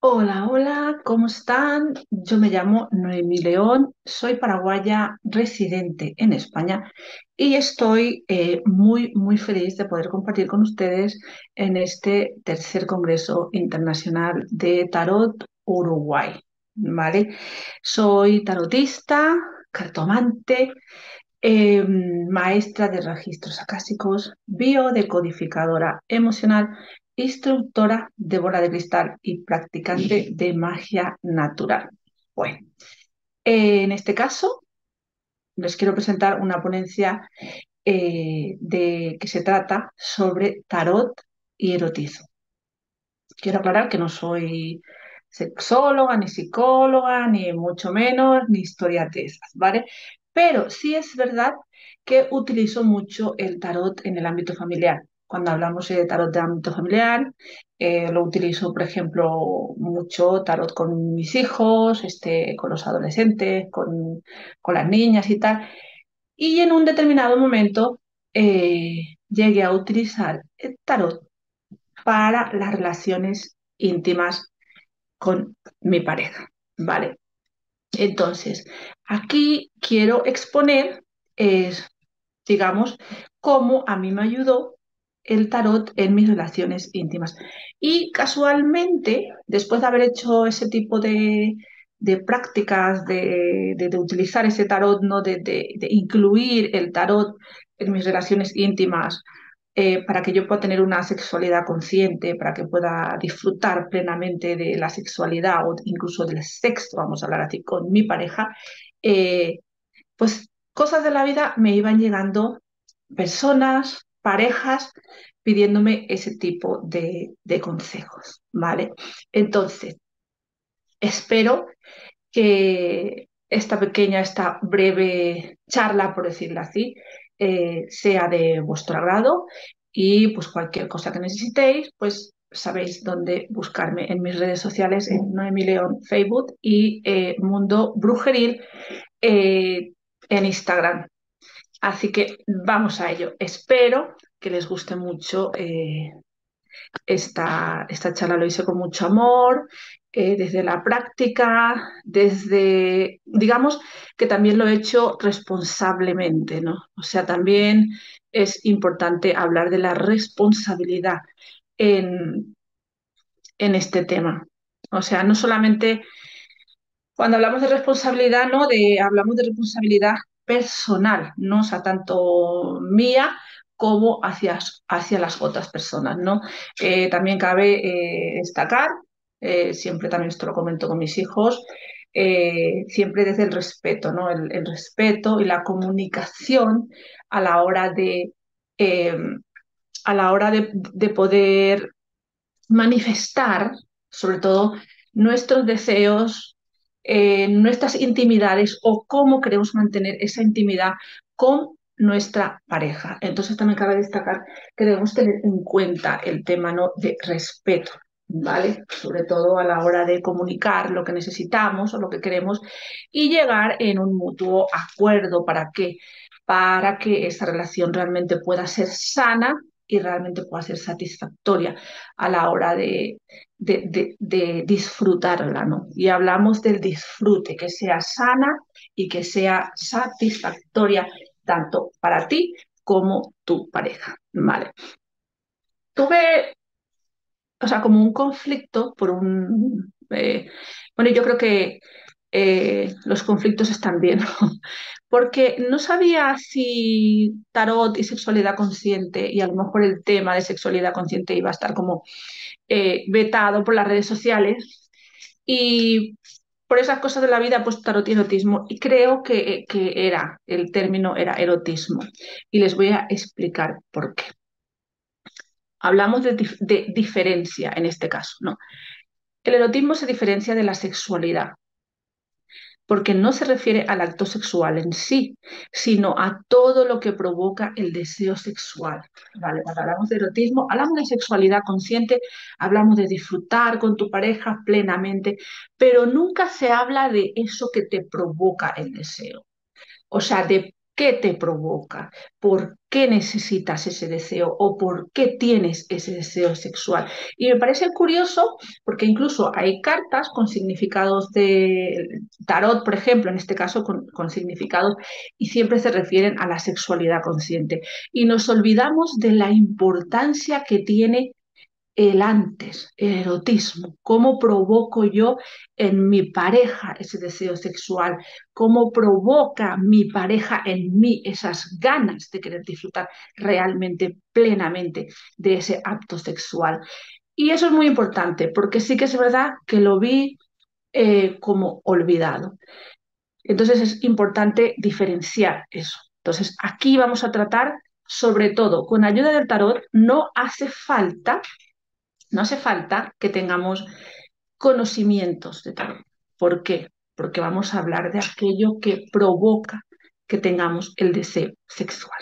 Hola, hola, ¿cómo están? Yo me llamo Noemí León, soy paraguaya residente en España y estoy muy feliz de poder compartir con ustedes en este tercer Congreso Internacional de Tarot Uruguay, ¿vale? Soy tarotista, cartomante, maestra de registros acásicos, biodecodificadora emocional, instructora de bola de cristal y practicante de magia natural. Bueno, en este caso les quiero presentar una ponencia que se trata sobre tarot y erotismo. Quiero aclarar que no soy sexóloga, ni psicóloga, ni mucho menos, ni historias de esas, ¿vale? Pero sí es verdad que utilizo mucho el tarot en el ámbito familiar. Cuando hablamos de tarot de ámbito familiar, lo utilizo, por ejemplo, mucho tarot con mis hijos, con los adolescentes, con las niñas y tal. Y en un determinado momento llegué a utilizar el tarot para las relaciones íntimas con mi pareja, ¿vale? Entonces, aquí quiero exponer, digamos, cómo a mí me ayudó el tarot en mis relaciones íntimas. Y casualmente, después de haber hecho ese tipo de prácticas, de utilizar ese tarot, ¿no? De incluir el tarot en mis relaciones íntimas, para que yo pueda tener una sexualidad consciente, para que pueda disfrutar plenamente de la sexualidad o incluso del sexo, vamos a hablar así, con mi pareja, eh, pues cosas de la vida me iban llegando personas, parejas, pidiéndome ese tipo de consejos, ¿vale? Entonces, espero que esta breve charla, por decirlo así, sea de vuestro agrado y pues cualquier cosa que necesitéis, pues sabéis dónde buscarme en mis redes sociales, en Noemi León Facebook y Mundo Brujeril eh, en Instagram. Así que vamos a ello. Espero que les guste mucho esta charla. Lo hice con mucho amor, desde la práctica, desde, digamos que también lo he hecho responsablemente, ¿no? O sea, también es importante hablar de la responsabilidad en, en este tema. O sea, no solamente cuando hablamos de responsabilidad, ¿no? Hablamos de responsabilidad personal, ¿no? O sea, tanto mía como hacia las otras personas, ¿no? También cabe destacar, siempre también esto lo comento con mis hijos, siempre desde el respeto, ¿no? El respeto y la comunicación a la hora eh, de poder manifestar, sobre todo, nuestros deseos, nuestras intimidades o cómo queremos mantener esa intimidad con nuestra pareja. Entonces también cabe destacar que debemos tener en cuenta el tema, ¿no?, de respeto, ¿vale? Sobre todo a la hora de comunicar lo que necesitamos o lo que queremos y llegar en un mutuo acuerdo. ¿Para qué? Para que esa relación realmente pueda ser sana y realmente pueda ser satisfactoria a la hora de disfrutarla, ¿no? Y hablamos del disfrute, que sea sana y que sea satisfactoria tanto para ti como tu pareja, ¿vale? Tuve, o sea, como un conflicto por bueno, yo creo que los conflictos están bien, ¿no? Porque no sabía si tarot y sexualidad consciente, y a lo mejor el tema de sexualidad consciente iba a estar como vetado por las redes sociales, y por esas cosas de la vida, pues tarot y erotismo, y creo que el término era erotismo, y les voy a explicar por qué. Hablamos de diferencia en este caso, ¿no? El erotismo se diferencia de la sexualidad, porque no se refiere al acto sexual en sí, sino a todo lo que provoca el deseo sexual. ¿Vale? Cuando hablamos de erotismo, hablamos de sexualidad consciente, hablamos de disfrutar con tu pareja plenamente, pero nunca se habla de eso que te provoca el deseo. O sea, qué te provoca, por qué necesitas ese deseo o por qué tienes ese deseo sexual. Y me parece curioso porque incluso hay cartas con significados de tarot, por ejemplo, en este caso con significados, y siempre se refieren a la sexualidad consciente. Y nos olvidamos de la importancia que tiene el antes, el erotismo, cómo provoco yo en mi pareja ese deseo sexual, cómo provoca mi pareja en mí esas ganas de querer disfrutar realmente, plenamente de ese acto sexual. Y eso es muy importante, porque sí que es verdad que lo vi como olvidado. Entonces es importante diferenciar eso. Entonces aquí vamos a tratar, sobre todo con ayuda del tarot, no hace falta que tengamos conocimientos de tarot. ¿Por qué? Porque vamos a hablar de aquello que provoca que tengamos el deseo sexual.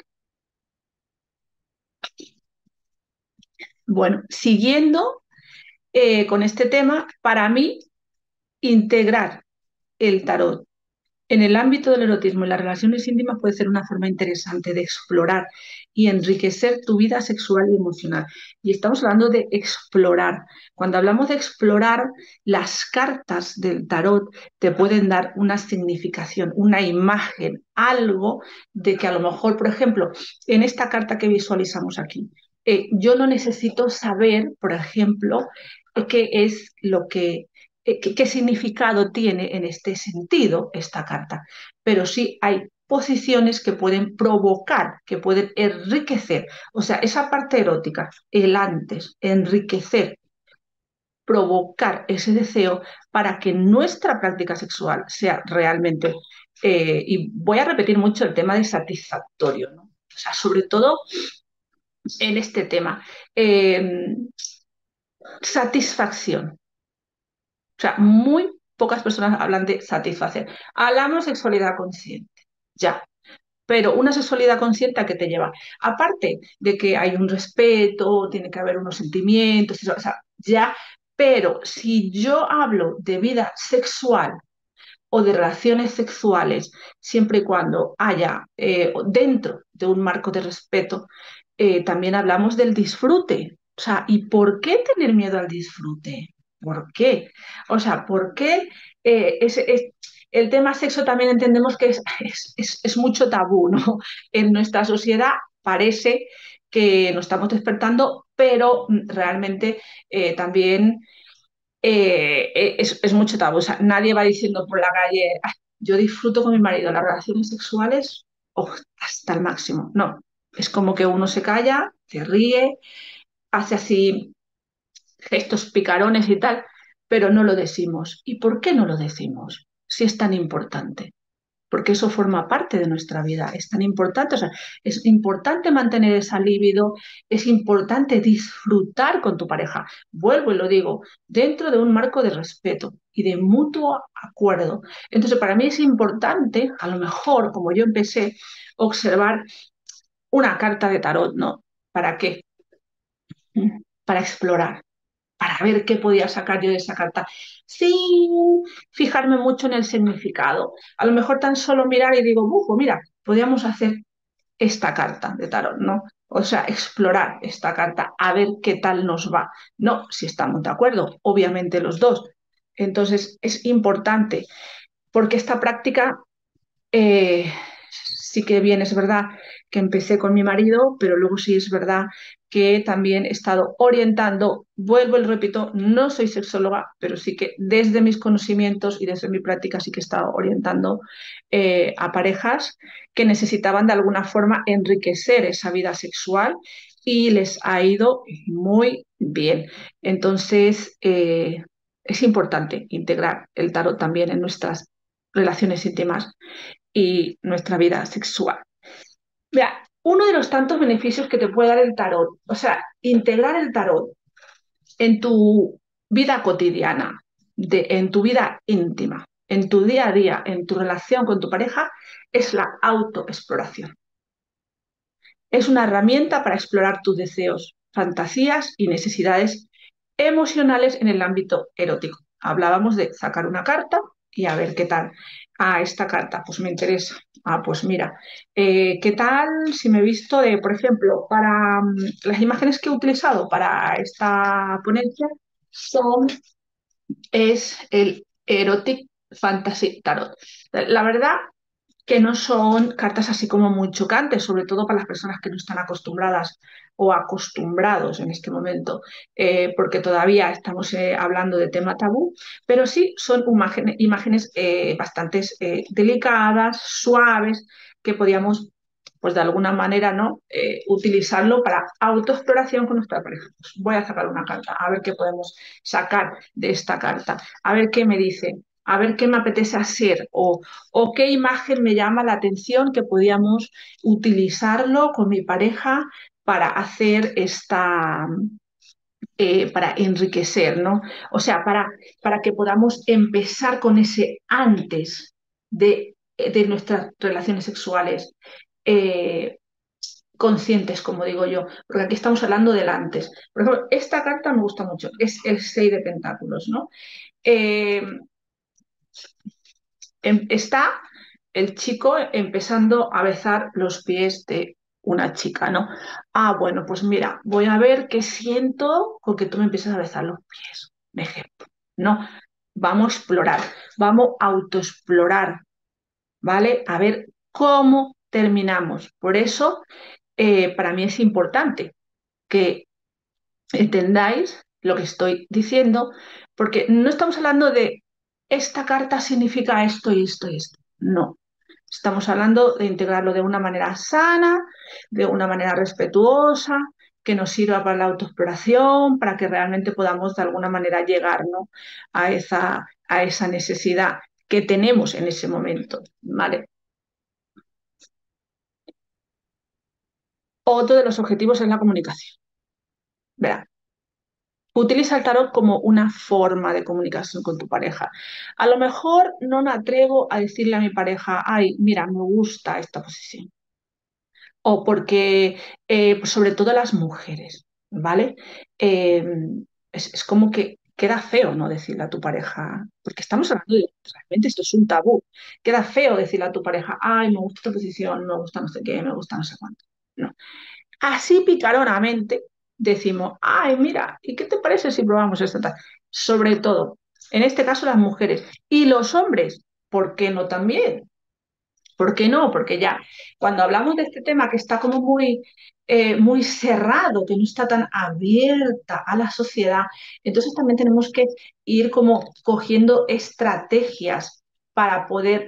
Bueno, siguiendo con este tema, para mí, integrar el tarot en el ámbito del erotismo y las relaciones íntimas puede ser una forma interesante de explorar y enriquecer tu vida sexual y emocional. Y estamos hablando de explorar. Cuando hablamos de explorar, las cartas del tarot te pueden dar una significación, una imagen, algo de que a lo mejor, por ejemplo, en esta carta que visualizamos aquí, yo no necesito saber, por ejemplo, qué es lo que qué significado tiene en este sentido esta carta, pero sí hay posiciones que pueden provocar, que pueden enriquecer, o sea, esa parte erótica, el antes, enriquecer, provocar ese deseo para que nuestra práctica sexual sea realmente, y voy a repetir mucho el tema de satisfactorio, ¿no? O sea, sobre todo en este tema, eh, satisfacción. O sea, muy pocas personas hablan de satisfacer. Hablamos de sexualidad consciente, ya. Pero una sexualidad consciente a qué te lleva. Aparte de que hay un respeto, tiene que haber unos sentimientos, o sea, ya. Pero si yo hablo de vida sexual o de relaciones sexuales, siempre y cuando haya dentro de un marco de respeto, también hablamos del disfrute. O sea, ¿y por qué tener miedo al disfrute? ¿Por qué? O sea, ¿por qué el tema sexo también entendemos que es mucho tabú, ¿no? En nuestra sociedad parece que nos estamos despertando, pero realmente también es mucho tabú. O sea, nadie va diciendo por la calle, "Ah, yo disfruto con mi marido las relaciones sexuales oh, hasta el máximo". No, es como que uno se calla, se ríe, hace así gestos picarones y tal, pero no lo decimos. ¿Y por qué no lo decimos si es tan importante? Porque eso forma parte de nuestra vida, es tan importante, o sea, es importante mantener esa libido, es importante disfrutar con tu pareja. Vuelvo y lo digo, dentro de un marco de respeto y de mutuo acuerdo. Entonces, para mí es importante, a lo mejor, como yo empecé, observar una carta de tarot, ¿no? ¿Para qué? Para explorar, para ver qué podía sacar yo de esa carta, sin fijarme mucho en el significado. A lo mejor tan solo mirar y digo, bufo, mira, podríamos hacer esta carta de tarot, ¿no? O sea, explorar esta carta, a ver qué tal nos va. No, si estamos de acuerdo, obviamente los dos. Entonces, es importante, porque esta práctica sí que bien es verdad que empecé con mi marido, pero luego sí es verdad que también he estado orientando, vuelvo y repito, no soy sexóloga, pero sí que desde mis conocimientos y desde mi práctica sí que he estado orientando a parejas que necesitaban de alguna forma enriquecer esa vida sexual y les ha ido muy bien. Entonces, es importante integrar el tarot también en nuestras relaciones íntimas y nuestra vida sexual. Mira, uno de los tantos beneficios que te puede dar el tarot, o sea, integrar el tarot en tu vida cotidiana, en tu vida íntima, en tu día a día, en tu relación con tu pareja, es la autoexploración. Es una herramienta para explorar tus deseos, fantasías y necesidades emocionales en el ámbito erótico. Hablábamos de sacar una carta y a ver qué tal. esta carta, pues me interesa. Pues mira, ¿qué tal si me he visto de, por ejemplo, para las imágenes que he utilizado para esta ponencia son, es el Erotic Fantasy Tarot. La verdad que no son cartas así como muy chocantes, sobre todo para las personas que no están acostumbradas o acostumbrados en este momento, porque todavía estamos hablando de tema tabú, pero sí son imágenes bastante delicadas, suaves, que podíamos, pues de alguna manera, ¿no? Utilizarlo para autoexploración con nuestra pareja. Pues voy a sacar una carta, a ver qué podemos sacar de esta carta, a ver qué me dice, a ver qué me apetece hacer o qué imagen me llama la atención que podíamos utilizarlo con mi pareja para hacer para enriquecer, ¿no? O sea, para que podamos empezar con ese antes de nuestras relaciones sexuales. eh, conscientes, como digo yo, porque aquí estamos hablando del antes. Por ejemplo, esta carta me gusta mucho, es el 6 de pentáculos, ¿no? Eh, está el chico empezando a besar los pies de una chica, ¿no? Bueno, pues mira, voy a ver qué siento con que tú me empieces a besar los pies, un ejemplo, ¿no? Vamos a explorar, vamos a autoexplorar, ¿vale? A ver cómo terminamos. Por eso, para mí es importante que entendáis lo que estoy diciendo, porque no estamos hablando de esta carta significa esto y esto y esto. No. Estamos hablando de integrarlo de una manera sana, de una manera respetuosa, que nos sirva para la autoexploración, para que realmente podamos de alguna manera llegar, ¿no? a esa necesidad que tenemos en ese momento. ¿Vale? Otro de los objetivos es la comunicación. Verá, utiliza el tarot como una forma de comunicación con tu pareja. A lo mejor no me atrevo a decirle a mi pareja, ay, mira, me gusta esta posición. O porque, pues sobre todo las mujeres, ¿vale? Eh, es como que queda feo no decirle a tu pareja, porque estamos hablando de, realmente esto es un tabú. Queda feo decirle a tu pareja, ay, me gusta esta posición, me gusta no sé qué, me gusta no sé cuánto. No. Así picaronamente decimos, ay, mira, ¿y qué te parece si probamos esta tal? Sobre todo, en este caso las mujeres y los hombres, ¿por qué no también? ¿Por qué no? Porque ya cuando hablamos de este tema que está como muy cerrado, que no está tan abierta a la sociedad, entonces también tenemos que ir como cogiendo estrategias para poder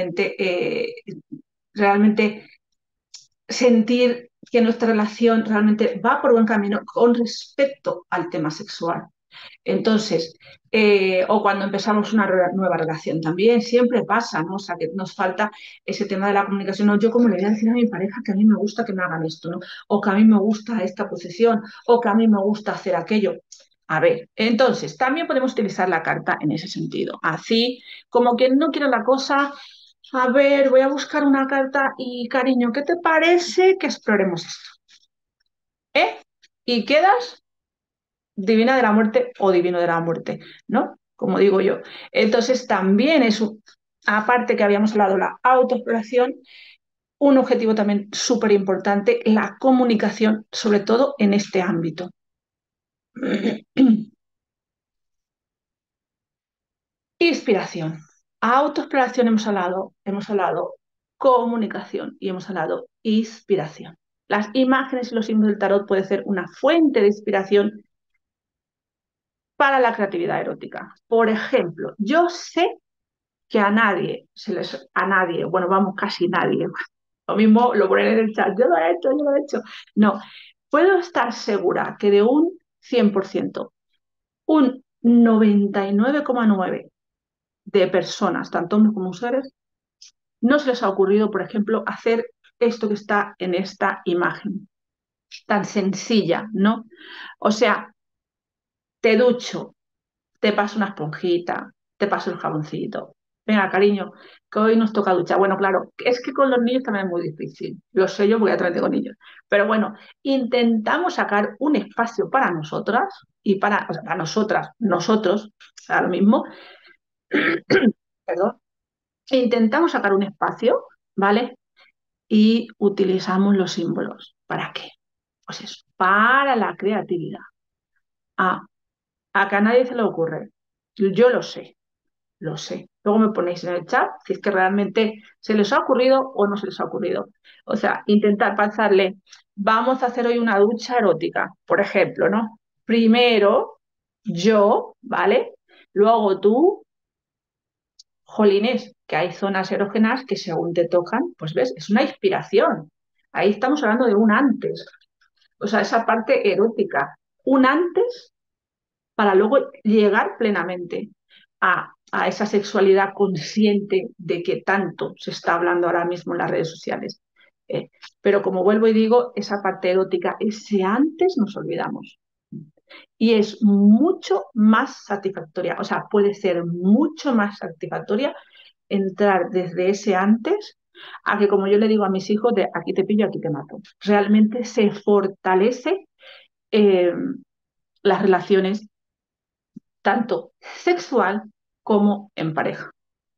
realmente sentir que nuestra relación realmente va por buen camino con respecto al tema sexual. Entonces, o cuando empezamos una nueva relación también, siempre pasa, ¿no? O sea, que nos falta ese tema de la comunicación. No, yo como le voy a decir a mi pareja que a mí me gusta que me hagan esto, ¿no? O que a mí me gusta esta posición, o que a mí me gusta hacer aquello. A ver, entonces, también podemos utilizar la carta en ese sentido. Así, como quien no quiere la cosa, a ver, voy a buscar una carta y, cariño, ¿qué te parece que exploremos esto? ¿Eh? Y quedas divina de la muerte o divino de la muerte, ¿no? Como digo yo. Entonces también es, aparte que habíamos hablado de la autoexploración, un objetivo también súper importante, la comunicación, sobre todo en este ámbito. Inspiración. Autoexploración hemos hablado comunicación y hemos hablado inspiración. Las imágenes y los signos del tarot pueden ser una fuente de inspiración para la creatividad erótica. Por ejemplo, yo sé que a nadie, bueno, vamos, casi nadie, lo mismo lo ponen en el chat, yo lo he hecho, yo lo he hecho. No, puedo estar segura que de un 100%, un 99,9 de personas, tanto hombres como mujeres, no se les ha ocurrido, por ejemplo, hacer esto que está en esta imagen, tan sencilla, ¿no? O sea, te ducho, te paso una esponjita, te paso el jaboncito. Venga, cariño, que hoy nos toca duchar. Bueno, claro, es que con los niños también es muy difícil. Lo sé yo porque ya también tengo niños. Pero bueno, intentamos sacar un espacio para nosotras y o sea, para nosotras, nosotros, ahora mismo, perdón, Intentamos sacar un espacio, ¿vale? Y utilizamos los símbolos. ¿Para qué? Pues eso, para la creatividad. Ah, a que a nadie se le ocurre. Yo lo sé, lo sé. Luego me ponéis en el chat si es que realmente se les ha ocurrido o no se les ha ocurrido. O sea, intentar pasarle, vamos a hacer hoy una ducha erótica, por ejemplo, ¿no? Primero yo, ¿vale? Luego tú, jolines, que hay zonas erógenas que según te tocan, pues ves, es una inspiración. Ahí estamos hablando de un antes, o sea, esa parte erótica, un antes para luego llegar plenamente a esa sexualidad consciente de que tanto se está hablando ahora mismo en las redes sociales. Eh, pero como vuelvo y digo, esa parte erótica, ese antes nos olvidamos. Y es mucho más satisfactoria, o sea, puede ser mucho más satisfactoria entrar desde ese antes a que, como yo le digo a mis hijos, de aquí te pillo, aquí te mato. Realmente se fortalece eh, las relaciones tanto sexual como en pareja.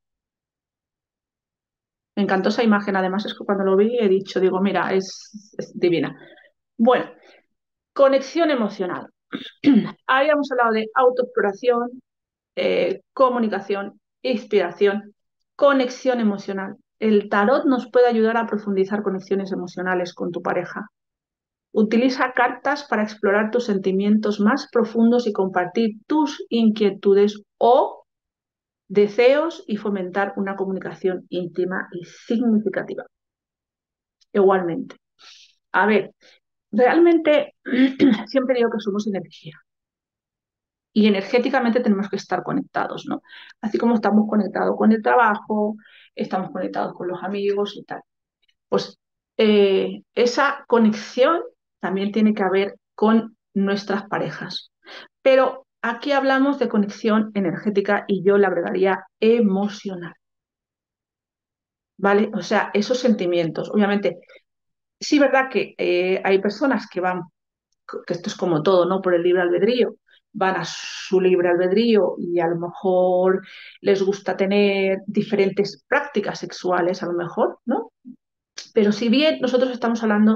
Me encantó esa imagen, además es que cuando lo vi he dicho, digo, mira, es divina. Bueno, conexión emocional. Habíamos hablado de autoexploración, comunicación, inspiración, conexión emocional. El tarot nos puede ayudar a profundizar conexiones emocionales con tu pareja. Utiliza cartas para explorar tus sentimientos más profundos y compartir tus inquietudes o deseos y fomentar una comunicación íntima y significativa. Igualmente. A ver, realmente siempre digo que somos energía y energéticamente tenemos que estar conectados, ¿no? Así como estamos conectados con el trabajo, estamos conectados con los amigos y tal. Pues esa conexión también tiene que haber con nuestras parejas. Pero aquí hablamos de conexión energética y yo le agregaría emocional. ¿Vale? O sea, esos sentimientos. Obviamente, sí, verdad que hay personas que van, que esto es como todo, ¿no? Por el libre albedrío, van a su libre albedrío y a lo mejor les gusta tener diferentes prácticas sexuales, a lo mejor, ¿no? Pero si bien nosotros estamos hablando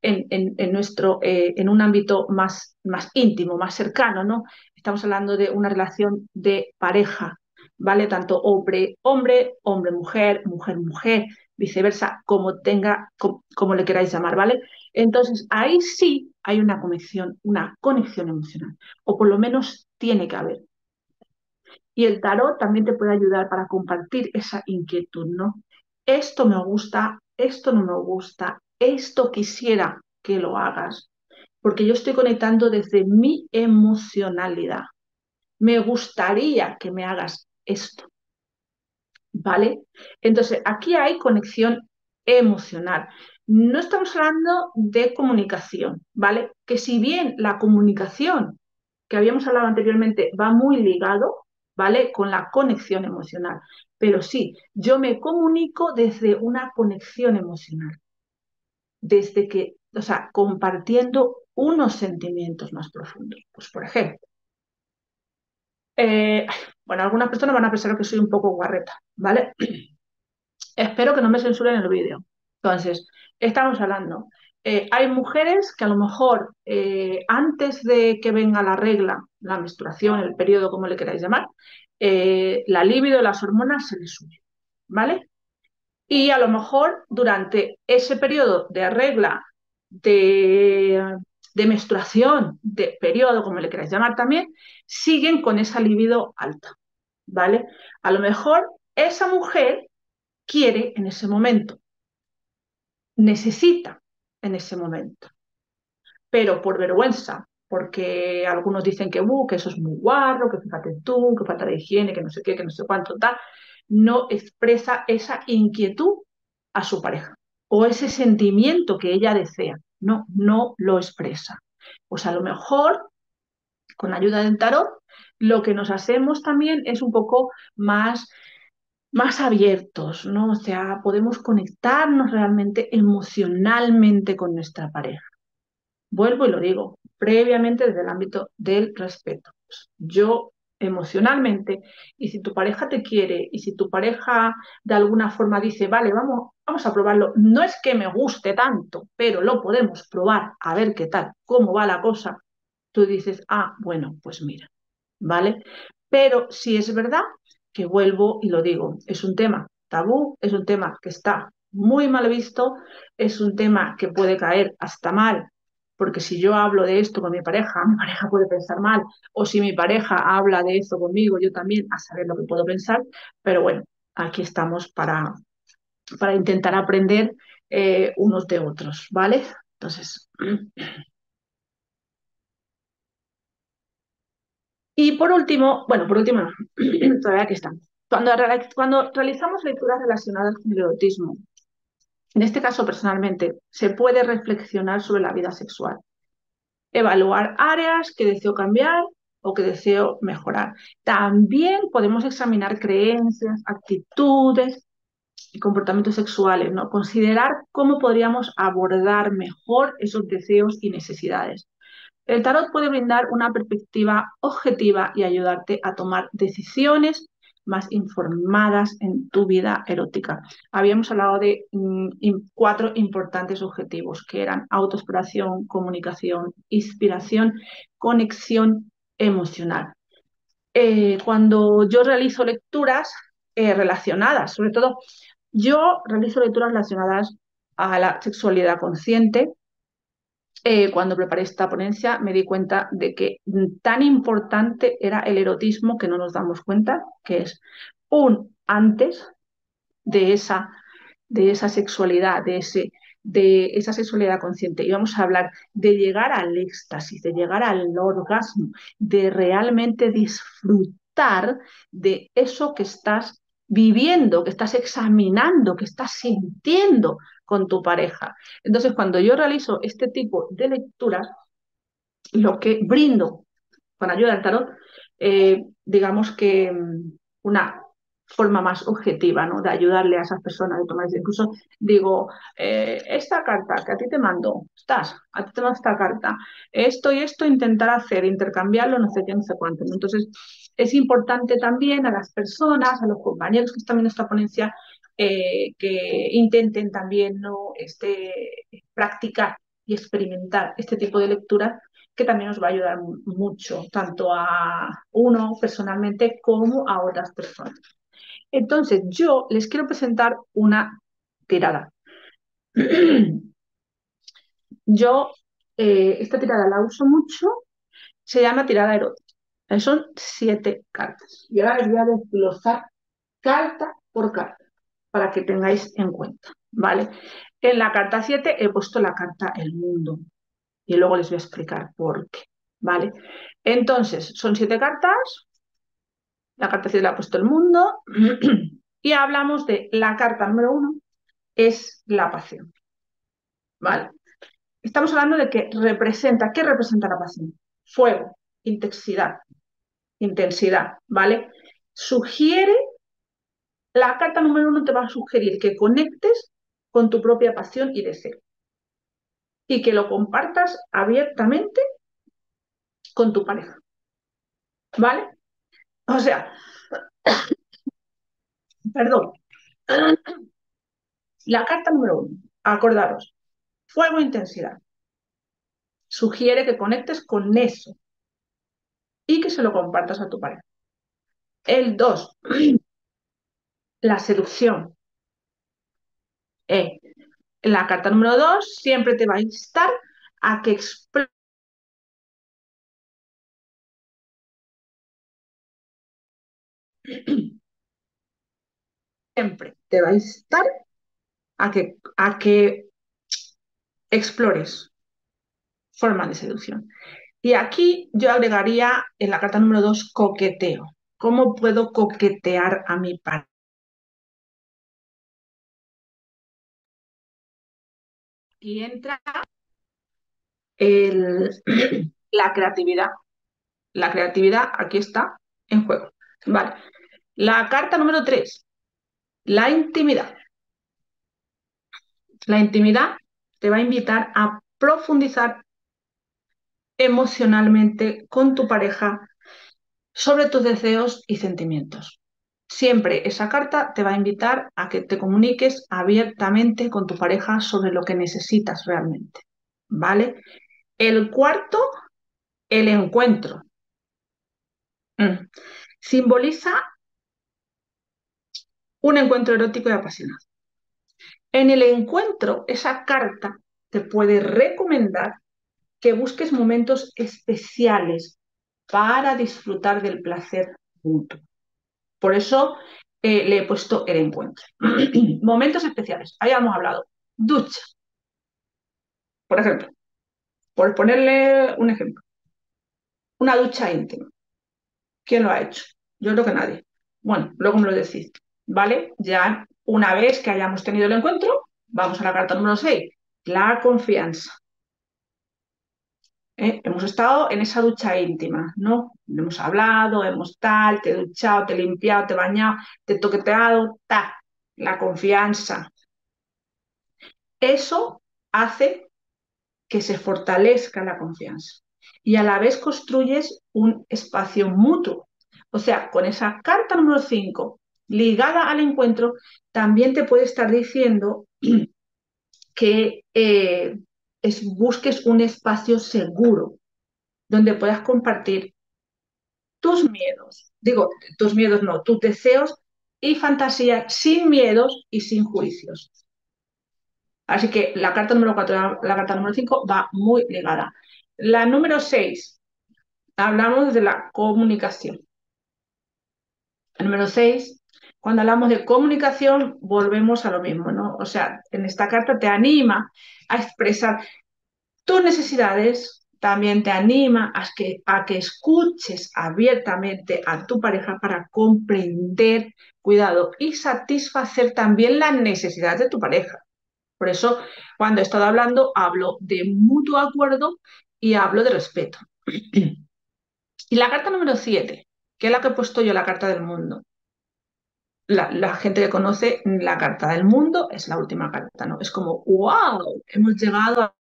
en un ámbito más íntimo, más cercano, ¿no? Estamos hablando de una relación de pareja, ¿vale? Tanto hombre-hombre, hombre-mujer, mujer-mujer, viceversa, como le queráis llamar, ¿vale? Entonces, ahí sí hay una conexión emocional, o por lo menos tiene que haber. Y el tarot también te puede ayudar para compartir esa inquietud, ¿no? Esto me gusta, esto no me gusta, esto quisiera que lo hagas, porque yo estoy conectando desde mi emocionalidad. Me gustaría que me hagas esto, ¿vale? Entonces, aquí hay conexión emocional. No estamos hablando de comunicación, ¿vale? Que si bien la comunicación que habíamos hablado anteriormente va muy ligado, ¿vale? Con la conexión emocional. Pero sí, yo me comunico desde una conexión emocional, desde que, o sea, compartiendo unos sentimientos más profundos. Pues, por ejemplo, eh, bueno, algunas personas van a pensar que soy un poco guarreta, ¿vale? Espero que no me censuren el vídeo. Entonces, estamos hablando. Hay mujeres que a lo mejor antes de que venga la regla, la menstruación, el periodo, como le queráis llamar, la libido, las hormonas se les sube, ¿vale? Y a lo mejor durante ese periodo de regla, de menstruación, de periodo, como le queráis llamar también, siguen con esa libido alta, ¿vale? A lo mejor esa mujer quiere en ese momento, necesita en ese momento, pero por vergüenza, porque algunos dicen que eso es muy guarro, que fíjate tú, que falta de higiene, que no sé qué, que no sé cuánto, tal, no expresa esa inquietud a su pareja o ese sentimiento que ella desea, no lo expresa. Pues a lo mejor, con la ayuda del tarot, lo que nos hacemos también es un poco más abiertos, ¿no? O sea, podemos conectarnos realmente emocionalmente con nuestra pareja. Vuelvo y lo digo, previamente desde el ámbito del respeto. Yo emocionalmente, y si tu pareja te quiere, y si tu pareja de alguna forma dice, vale, vamos a probarlo, no es que me guste tanto, pero lo podemos probar, a ver qué tal, cómo va la cosa, tú dices, ah, bueno, pues mira, ¿vale? Pero si es verdad que vuelvo y lo digo, es un tema tabú, es un tema que está muy mal visto, es un tema que puede caer hasta mal, porque si yo hablo de esto con mi pareja puede pensar mal, o si mi pareja habla de esto conmigo, yo también a saber lo que puedo pensar, pero bueno, aquí estamos para intentar aprender unos de otros, ¿vale? Entonces, y por último, bueno, por último, no, todavía aquí estamos. Cuando realizamos lecturas relacionadas con el erotismo, en este caso personalmente, se puede reflexionar sobre la vida sexual, evaluar áreas que deseo cambiar o que deseo mejorar. También podemos examinar creencias, actitudes y comportamientos sexuales, ¿no? Considerar cómo podríamos abordar mejor esos deseos y necesidades. El tarot puede brindar una perspectiva objetiva y ayudarte a tomar decisiones más informadas en tu vida erótica. Habíamos hablado de cuatro importantes objetivos, que eran autoexploración, comunicación, inspiración, conexión emocional. Cuando yo realizo lecturas relacionadas, sobre todo yo realizo lecturas relacionadas a la sexualidad consciente, cuando preparé esta ponencia me di cuenta de que tan importante era el erotismo que no nos damos cuenta, que es un antes de esa sexualidad, de esa sexualidad consciente. Y vamos a hablar de llegar al éxtasis, de llegar al orgasmo, de realmente disfrutar de eso que estás viviendo, que estás examinando, que estás sintiendo con tu pareja. Entonces, cuando yo realizo este tipo de lecturas, lo que brindo con ayuda del tarot, digamos que una forma más objetiva, ¿no? De ayudarle a esas personas de tomar decisiones. Incluso digo, esta carta que a ti te mando, a ti te mando esta carta, esto y esto intentar hacer, intercambiarlo, no sé qué, no sé cuánto, ¿no? Entonces, es importante también a las personas, a los compañeros que están viendo esta ponencia, que intenten también, ¿no? Practicar y experimentar este tipo de lecturas que también nos va a ayudar mucho, tanto a uno personalmente como a otras personas. Entonces, yo les quiero presentar una tirada. Yo esta tirada la uso mucho, se llama tirada erótica. Son 7 cartas. Y ahora les voy a desglosar carta por carta para que tengáis en cuenta, ¿vale? En la carta 7 he puesto la carta El Mundo y luego les voy a explicar por qué, ¿vale? Entonces, son 7 cartas, la carta 7 la ha puesto El Mundo y hablamos de la carta número 1, es la pasión, ¿vale? Estamos hablando de que representa, ¿qué representa la pasión? Fuego, intensidad, ¿vale? Sugiere, la carta número 1 te va a sugerir que conectes con tu propia pasión y deseo y que lo compartas abiertamente con tu pareja, ¿vale? O sea, perdón, la carta número 1, acordaros, fuego, intensidad, sugiere que conectes con eso y que se lo compartas a tu pareja. El 2, la seducción. En la carta número 2 siempre te va a instar a que siempre te va a instar a que explores formas de seducción. Y aquí yo agregaría en la carta número 2 coqueteo. ¿Cómo puedo coquetear a mi pareja? Y entra el, la creatividad. La creatividad aquí está en juego. Vale. La carta número 3, la intimidad. La intimidad te va a invitar a profundizar emocionalmente con tu pareja sobre tus deseos y sentimientos. Siempre esa carta te va a invitar a que te comuniques abiertamente con tu pareja sobre lo que necesitas realmente, ¿vale? El cuarto, el encuentro. Mm. Simboliza un encuentro erótico y apasionado. En el encuentro, esa carta te puede recomendar que busques momentos especiales para disfrutar del placer mutuo. Por eso le he puesto el encuentro. Momentos especiales, hayamos hablado. Ducha, por ejemplo, por ponerle un ejemplo. Una ducha íntima. ¿Quién lo ha hecho? Yo creo que nadie. Bueno, luego me lo decís, ¿vale? Ya una vez que hayamos tenido el encuentro, vamos a la carta número 6, la confianza. Hemos estado en esa ducha íntima, ¿no? Hemos hablado, hemos tal, te he duchado, te he limpiado, te he bañado, te he toqueteado, ta, la confianza. Eso hace que se fortalezca la confianza y a la vez construyes un espacio mutuo. O sea, con esa carta número 5 ligada al encuentro, también te puede estar diciendo que busques un espacio seguro donde puedas compartir tus miedos, digo, tus miedos no, tus deseos y fantasías sin miedos y sin juicios. Así que la carta número 4, la carta número 5 va muy ligada. La número 6, hablamos de la comunicación. El número 6, cuando hablamos de comunicación, volvemos a lo mismo, ¿no? O sea, en esta carta te anima a expresar tus necesidades, también te anima a que escuches abiertamente a tu pareja para comprender, cuidado, y satisfacer también las necesidades de tu pareja. Por eso, cuando he estado hablando, hablo de mutuo acuerdo y hablo de respeto. Y la carta número 7, que es la que he puesto yo, la carta del mundo. La gente que conoce la carta del mundo es la última carta, ¿no? Es como, wow, hemos llegado a...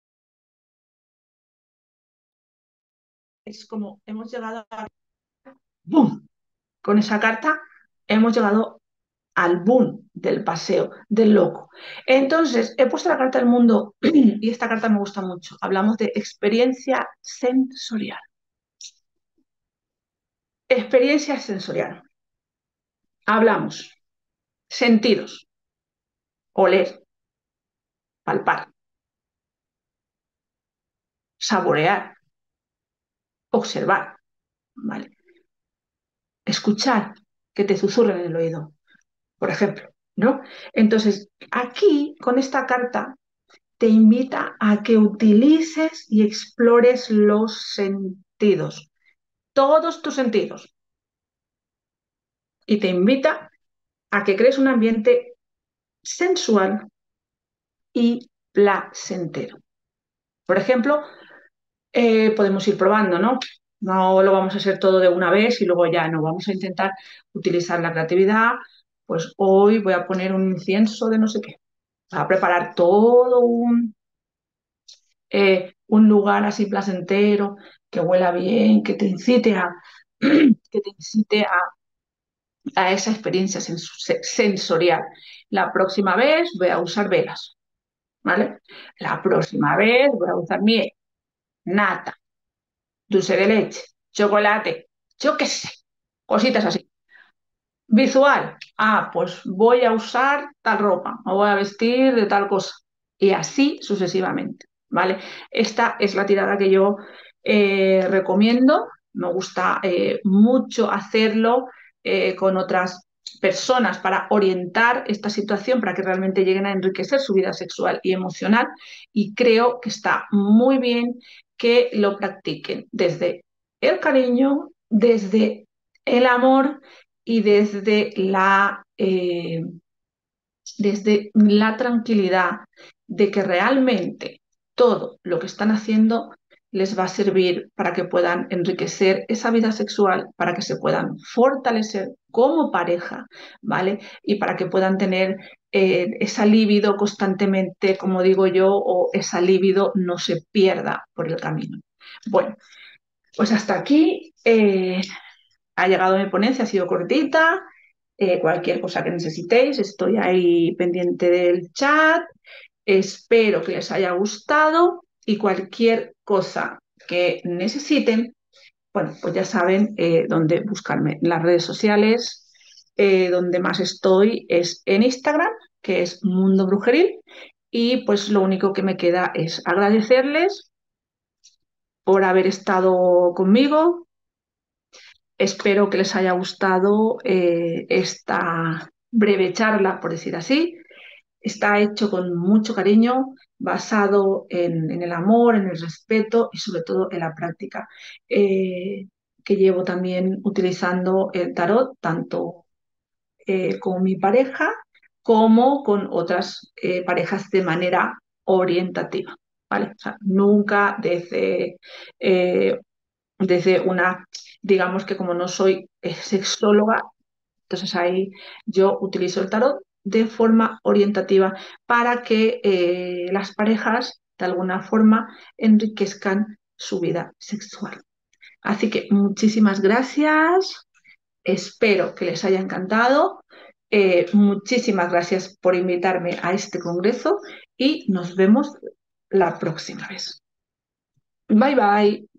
Es como, hemos llegado a... ¡Boom! Con esa carta hemos llegado al boom del paseo, del loco. Entonces, he puesto la carta del mundo y esta carta me gusta mucho. Hablamos de experiencia sensorial. Experiencia sensorial. Hablamos sentidos, oler, palpar, saborear, observar, ¿vale? Escuchar que te susurren en el oído, por ejemplo, ¿no? Entonces, aquí, con esta carta, te invita a que utilices y explores los sentidos, todos tus sentidos, y te invita a que crees un ambiente sensual y placentero. Por ejemplo, podemos ir probando, ¿no? No lo vamos a hacer todo de una vez y luego ya no. Vamos a intentar utilizar la creatividad. Pues hoy voy a poner un incienso de no sé qué. A preparar todo un lugar así placentero, que huela bien, que te incite que te incite a esa experiencia sensorial. La próxima vez voy a usar velas, ¿vale? La próxima vez voy a usar miel, nata, dulce de leche, chocolate, yo qué sé, cositas así. Visual, pues voy a usar tal ropa, me voy a vestir de tal cosa y así sucesivamente, ¿vale? Esta es la tirada que yo recomiendo, me gusta mucho hacerlo con otras personas para orientar esta situación para que realmente lleguen a enriquecer su vida sexual y emocional y creo que está muy bien que lo practiquen desde el cariño, desde el amor y desde la tranquilidad de que realmente todo lo que están haciendo les va a servir para que puedan enriquecer esa vida sexual, para que se puedan fortalecer como pareja, ¿vale? Y para que puedan tener esa libido constantemente, como digo yo, o esa libido no se pierda por el camino. Bueno, pues hasta aquí ha llegado mi ponencia, ha sido cortita. Cualquier cosa que necesitéis, estoy ahí pendiente del chat. Espero que les haya gustado y cualquier cosa que necesiten, bueno, pues ya saben dónde buscarme. En las redes sociales, donde más estoy es en Instagram, que es Mundo Brujeril, y pues lo único que me queda es agradecerles por haber estado conmigo. Espero que les haya gustado esta breve charla, por decir así. Está hecho con mucho cariño, basado en el amor, en el respeto y sobre todo en la práctica, eh, que llevo también utilizando el tarot, tanto con mi pareja como con otras parejas de manera orientativa. ¿Vale? O sea, nunca eh, desde una, digamos que como no soy sexóloga, entonces ahí yo utilizo el tarot de forma orientativa para que las parejas de alguna forma enriquezcan su vida sexual. Así que muchísimas gracias, espero que les haya encantado. Muchísimas gracias por invitarme a este congreso y nos vemos la próxima vez. Bye bye.